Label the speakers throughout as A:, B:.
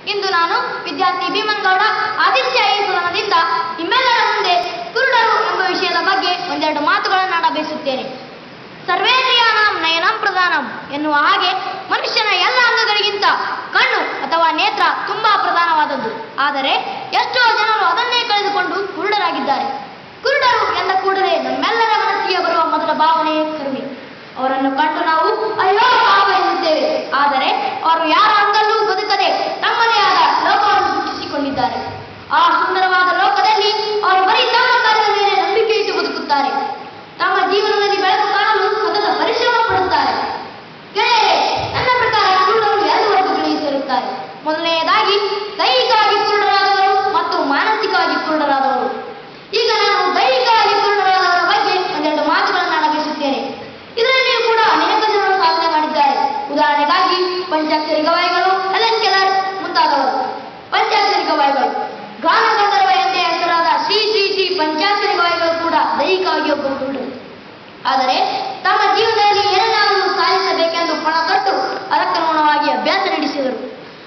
A: ಇಂದು ನಾನು ವಿದ್ಯಾರ್ಥಿ ಭೀಮನ್ಗೌಡ ಆದಿತ್ಯ ಈ ಸದನದಿಂದ ನಿಮ್ಮೆಲ್ಲರ ಮುಂದೆ ಕುರುಡರು ಎಂಬ ವಿಷಯದ ಬಗ್ಗೆ ಒಂದೆರಡು ಮಾತುಗಳನ್ನು ಬಯಸುತ್ತೇನೆ. ಸರ್ವೇಂದ್ರಿಯಾಣಾಂ ನಯನಂ ಪ್ರಧಾನಂ ಎನ್ನುವ ಹಾಗೆ ಮನುಷ್ಯನ ಎಲ್ಲ ಅಂಗಗಳಿಗಿಂತ ಕಣ್ಣು ಅಥವಾ ನೇತ್ರ ತುಂಬಾ ಪ್ರಧಾನವಾದದ್ದು. ಆದರೆ ಎಷ್ಟೋ ಜನರು ಅದನ್ನೇ ಕಳೆದುಕೊಂಡು ಕುರುಡರಾಗಿದ್ದಾರೆ. ಕುರುಡರು ಎಂದ ಕೂಡಲೇ ನಮ್ಮೆಲ್ಲರ ಮನಸ್ಸಿಗೆ ಬರುವ ಮೊದಲ ಭಾವನೆ ಕರುಣೆ. ಅವರನ್ನು ಕಂಡು ನಾವು ಅಯ್ಯೋ ಪಾಪ ಎನ್ನುತ್ತೇವೆ. ಆದರೆ ಅವರು ಯಾರ ಅಂಗಲ್ಲೂ ಬದುಕದೆ ತಮ್ಮದೇ ಆದ ಲೋಕವನ್ನು ಸೃಷ್ಟಿಸಿಕೊಂಡಿದ್ದಾರೆ. ಆ ಸುಂದರವಾದ ಲೋಕದಲ್ಲಿ ಅವರು ಬರೀ ತಮ್ಮ ಕಾರ್ಯದ ಮೇಲೆ ನಂಬಿಕೆ ಇಟ್ಟು ಬದುಕುತ್ತಾರೆ. ತಮ್ಮ ಜೀವನದಲ್ಲಿ ಬೆಳಕು ಕಾಣಲು ಸತತ ಪರಿಶ್ರಮ ಪಡುತ್ತಾರೆ. ಗೆಳೆಯರೇ, ನನ್ನ ಪ್ರಕಾರ ಕುರುಡರು ಎರಡು ವರ್ಗಗಳಿಗೆ ಸೇರುತ್ತಾರೆ. ಮೊದಲನೆಯದಾಗಿ ದೈಹಿಕವಾಗಿ ಕುರುಡರಾದವರು ಮತ್ತು ಮಾನಸಿಕವಾಗಿ ಕುರುಡರಾದವರು. ಈಗ ನಾನು ದೈಹಿಕವಾಗಿ ಕುರುಡರಾದವರ ಬಗ್ಗೆ ಒಂದೆರಡು ಮಾತುಗಳನ್ನು ಆಡಬಯಸುತ್ತೇನೆ. ಇದರಲ್ಲಿಯೂ ಕೂಡ ಅನೇಕ ಜನರು ಸಾಧನೆ ಮಾಡಿದ್ದಾರೆ. ಉದಾಹರಣೆಗಾಗಿ ಪಂಚಾಕ್ಷರಿ ಗವಾಯಿಗಳು, ಎಲೆನ್ ಕೆಲ್ಲರ್ ಮುಂತಾದವರು. ಪಂಚಾಕ್ಷರಿ ಗವಾಯಿಗಳು ಗಾನ ಗಂಧರ್ವ ಎಂದೇ ಹೆಸರಾದ ಶ್ರೀ ಶ್ರೀ ಶ್ರೀ ಪಂಚಾಕ್ಷರಿ ಗವಾಯಿಗಳು ಕೂಡ ದೈಹಿಕವಾಗಿ ಒಬ್ಬರು ಕುರುಡರು. ಆದರೆ ತಮ್ಮ ಜೀವನದಲ್ಲಿ ಏನನ್ನಾದರೂ ಸಾಧಿಸಬೇಕೆಂದು ಪಣ ತೊಟ್ಟು ಅದಕ್ಕನುಗುಣವಾಗಿ ಅಭ್ಯಾಸ ನಡೆಸಿದರು.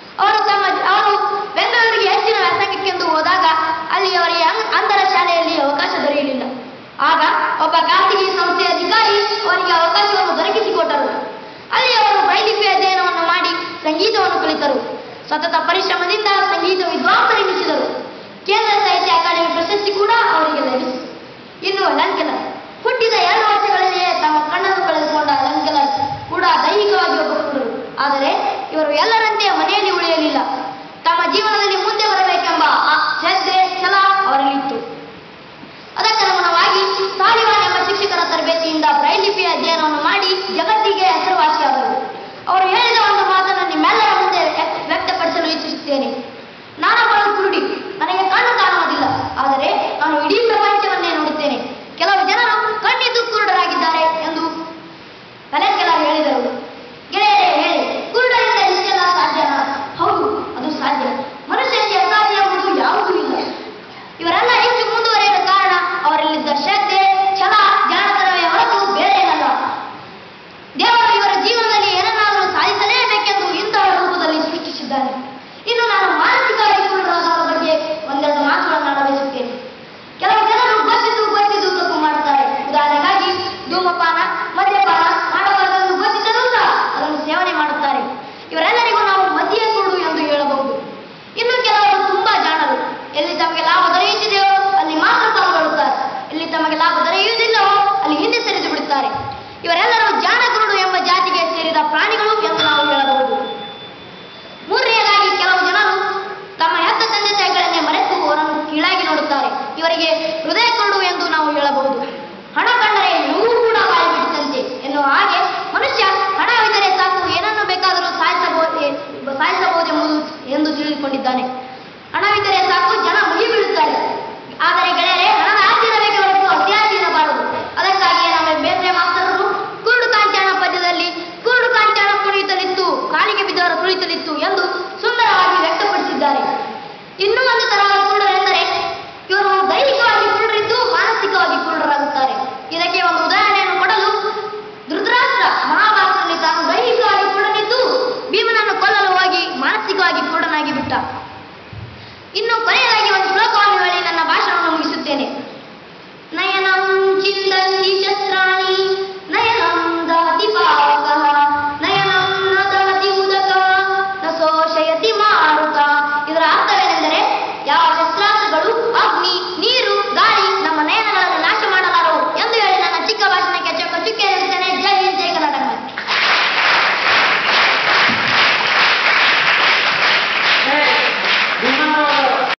A: ಅವರು ಬೆಂಗಳೂರಿಗೆ ಹೆಚ್ಚಿನ ವ್ಯಾಸಂಗಕ್ಕೆಂದು ಹೋದಾಗ ಅಲ್ಲಿ ಅವರಿಗೆ ಅಂತರ ಶಾಲೆಯಲ್ಲಿ ಅವಕಾಶ ದೊರೆಯಲಿಲ್ಲ. ಆಗ ಒಬ್ಬ ಖಾಸಗಿ ಸಂಸ್ಥೆಯ ಅಧಿಕಾರಿ ಅವರಿಗೆ ಅವಕಾಶವನ್ನು ದೊರಕಿಸಿಕೊಟ್ಟರು. ಅಲ್ಲಿ ಅವರು ವೈಲಿಪಿ ಅಧ್ಯಯನವನ್ನು ಮಾಡಿ ಸಂಗೀತವನ್ನು ಕಲಿತರು. ಸತತ ಪರಿಶ್ರಮದಿಂದ ಸಂಗೀತ ವಿದ್ವಾಂಸರೆನಿಸಿದರು. ಕೇಂದ್ರ ಸಾಹಿತ್ಯ ಅಕಾಡೆಮಿ ಪ್ರಶಸ್ತಿ ಕೂಡ ಅವರಿಗೆ ಲಭಿಸಿತು. ಇನ್ನು ಎಲೆನ್ ಕೆಲ್ಲರ್ ಹುಟ್ಟಿದ 2 ವರ್ಷಗಳಲ್ಲಿಯೇ ತಮ್ಮ ಕಣ್ಣನ್ನು ಕಳೆದುಕೊಂಡ ಎಲೆನ್ ಕೆಲ್ಲರ್ ಕೂಡ ದೈಹಿಕವಾಗಿ ಒಬ್ಬ ಕುರುಡರು. ಆದರೆ ಇವರು ಎಲ್ಲರಂತೆ ಮನೆಯಲ್ಲಿ ಉಳಿಯಲಿಲ್ಲ. ತಮ್ಮ ಜೀವನದಲ್ಲಿ ಮುಂದೆ ಬರಬೇಕೆಂಬ ಶ್ರದ್ಧೆ, ಛಲ ಅವರಲ್ಲಿತ್ತು. ಅದಕ್ಕನುಗುಣವಾಗಿ ತಾಲಿಬಾನ್ ಎಂಬ ಶಿಕ್ಷಕರ ತರಬೇತಿಯಿಂದ ಬ್ರೈಲಿಪಿ ಅಧ್ಯಯನವನ್ನು ಮಾಡಿ ಜಗತ್ತಿಗೆ ಹೆಸರುವಾಸಿಯಾದರು. ಅವರು ಹೇಳಿದ ಒಂದು ಮಾತನ್ನು ನಿಮ್ಮೆಲ್ಲರ ಮುಂದೆ ವ್ಯಕ್ತಪಡಿಸಲು ಇಚ್ಛಿಸುತ್ತೇನೆ. ನಾನೊಬ್ಬಳು ಕುರುಡಿ, ನನಗೆ ಕಣ್ಣು ಕಾಣುವುದಿಲ್ಲ. ಆದರೆ ನಾನು ಇಡೀ ಪ್ರಪಂಚವನ್ನೇ ನೋಡುತ್ತೇನೆ. ಕೆಲವು ಜನರು ಕಣ್ಣಿದ್ದು ಕುರುಡರಾಗಿದ್ದಾರೆ ಎಂದು ಎಲೆನ್ ಕೆಲ್ಲರ್ ಹೇಳಿದರು. ಗೆಳೆಯರೇ, ಹೇಳಿ, ಕುರುಡರಿಂದ ಇಷ್ಟೆಲ್ಲ ಸಾಧ್ಯನಾ? ಹೌದು, ಅದು ಸಾಧ್ಯ. ಮನುಷ್ಯನಿಗೆ ಅಸಾಧ್ಯ ಎಂಬುದು ಯಾವುದೂ ಇಲ್ಲ. ಇವರೆಲ್ಲ ಹೆಚ್ಚು ಮುಂದುವರಿಯಲು ಕಾರಣ ಅವರಲ್ಲಿದ್ದ ಶ್ರದ್ಧೆ, ಛಲ, ಜಾಣತನವೇ ಹೊರತು ಬೇರೆ ಏನಲ್ಲ. ದೇವರು ಇವರ ಜೀವನದಲ್ಲಿ ಏನನ್ನಾದರೂ ಸಾಧಿಸಲೇಬೇಕೆಂದು ಇಂತಹ ರೂಪದಲ್ಲಿ ಸೃಷ್ಟಿಸಿದ್ದಾನೆ. ಇನ್ನು ನಾನು ಮಾನಸಿಕವಾಗಿ ಕುರುಡರಾದವರ ಬಗ್ಗೆ ಒಂದೆರಡು ಮಾತುಗಳನ್ನು ಆಡಬಯಸುತ್ತೇನೆ. ಕೆಲವು ಜನರು ಗೊತ್ತಿದ್ದು ತಪ್ಪು ಮಾಡುತ್ತಾರೆ. ಉದಾಹರಣೆಗಾಗಿ ಧೂಮಪಾನ, ಮದ್ಯಪಾನ ಮಾಡಬಾರದೆಂದು ಗೊತ್ತಿದ್ದರೂ ಸಹ ಅದನ್ನು ಸೇವನೆ ಮಾಡುತ್ತಾರೆ. ಇವರೆಲ್ಲರಿಗೂ ನಾವು ಮದ್ಯ ಕುರುಡು ಎಂದು ಹೇಳಬಹುದು. ಇನ್ನು ಕೆಲವರು ತುಂಬಾ ಜಾಣರು. ಎಲ್ಲಿ ತಮಗೆ ಲಾಭ ದೊರೆಯುತ್ತಿದೆಯೋ ಅಲ್ಲಿ ಮಾತ್ರ ಪಾಲ್ಗೊಳ್ಳುತ್ತಾರೆ. ಎಲ್ಲಿ ತಮಗೆ ಲಾಭ ದೊರೆಯುವುದಿಲ್ಲವೋ ಅಲ್ಲಿ ಹಿಂದೆ ಸರಿದು ಬಿಡುತ್ತಾರೆ. ಇವರೆಲ್ಲರೂ ಜಾಣ ಕುರುಡು ಎಂಬ ಜಾತಿಗೆ ಸೇರಿದ ಪ್ರಾಣಿಗಳು ಎಂದು ನಾವು ಹೇಳಬಹುದು. ಮೂರನೆಯದಾಗಿ ಕೆಲವು ಜನರು ತಮ್ಮ ಹೆತ್ತ ತಂದೆ ತಾಯಿಗಳನ್ನೇ ಮರೆತು ಅವರನ್ನು ಕೀಳಾಗಿ ನೋಡುತ್ತಾರೆ. ಇವರಿಗೆ ಹೃದಯ ಕುರುಡು ಎಂದು ನಾವು ಹೇಳಬಹುದು. ಹಣ ಕಂಡರೆ ನೋವು ಕೂಡ ಬಾಯಿ ಬಿಡುತ್ತಂತೆ ಎನ್ನುವ ಹಾಗೆ ಮನುಷ್ಯ ಹಣವಿದ್ದರೆ ಸಾಕು, ಏನನ್ನು ಬೇಕಾದರೂ ಸಾಧಿಸಬಹುದೆಂಬುದು ಎಂದು ತಿಳಿದುಕೊಂಡಿದ್ದಾನೆ. ಹಣವಿದ್ದರೆ ಸಾಕು, ಜನ ಮುಗಿಬೀಳುತ್ತಾರೆ. ಆದರೆ ಗೆಳೆಯರೇ, ಹಣದ ಆಸೆ ಇರಬೇಕೆ ಹೊರತು ಅತ್ಯಾಸೆ ಇರಬಾರದು. ಅದಕ್ಕಾಗಿಯೇ ನಮ್ಮ ಬೇಂದ್ರೆ ಮಾಸ್ತರರು ಕುರುಡು ಕಾಂಚಾಣ ಪದ್ಯದಲ್ಲಿ ಕುರುಡು ಕಾಂಚಾಣ ಕುಣಿಯುತ್ತಲಿತ್ತು, ಕಾಲಿಗೆ ಬಿದ್ದವರ ಕುಳಿತಲಿತ್ತು ಎಂದು ಸುಂದರವಾಗಿ ವ್ಯಕ್ತಪಡಿಸಿದ್ದಾರೆ. ಇನ್ನೂ ಒಂದು ತರಹದ ಕುರುಡರೆಂದರೆ ಇವರು ದೈಹಿಕವಾಗಿ ಕುರುಡರಿದ್ದು ಮಾನಸಿಕವಾಗಿ ಕುರುಡರಾಗುತ್ತಾರೆ. ಇದಕ್ಕೆ ಒಂದು ಉದಾಹರಣೆಯನ್ನು ಕೊಡಲು, ಧೃತರಾಷ್ಟ್ರ ಮಹಾಭಾರತದಲ್ಲಿ ತಾನು ದೈಹಿಕವಾಗಿ ಕುರುಡನಿದ್ದು ಭೀಮನನ್ನು ಕೊಲ್ಲಲು ಹೋಗಿ ಮಾನಸಿಕವಾಗಿ ಕುರುಡನಾಗಿ ಬಿಟ್ಟ. ಇನ್ನು ಕೊನೆಯ